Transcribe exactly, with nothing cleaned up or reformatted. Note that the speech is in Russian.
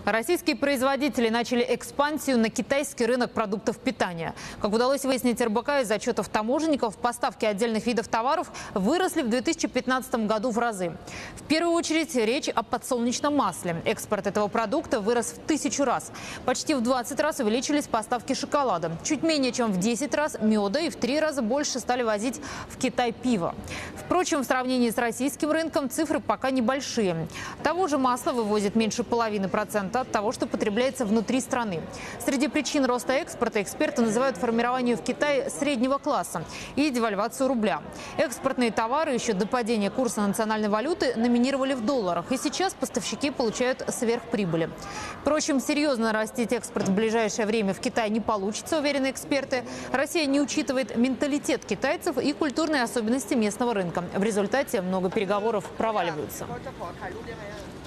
Российские производители начали экспансию на китайский рынок продуктов питания. Как удалось выяснить эр бэ ка из отчетов таможенников, поставки отдельных видов товаров выросли в две тысячи пятнадцатом году в разы. В первую очередь речь о подсолнечном масле. Экспорт этого продукта вырос в тысячу раз. Почти в двадцать раз увеличились поставки шоколада. Чуть менее чем в десять раз меда и в три раза больше стали возить в Китай пиво. Впрочем, в сравнении с российским рынком цифры пока небольшие. Того же масла вывозит меньше половины процента от того, что потребляется внутри страны. Среди причин роста экспорта эксперты называют формирование в Китае среднего класса и девальвацию рубля. Экспортные товары еще до падения курса национальной валюты номинировали в долларах, и сейчас поставщики получают сверхприбыли. Впрочем, серьезно нарастить экспорт в ближайшее время в Китай не получится, уверены эксперты. Россия не учитывает менталитет китайцев и культурные особенности местного рынка. В результате много переговоров проваливаются.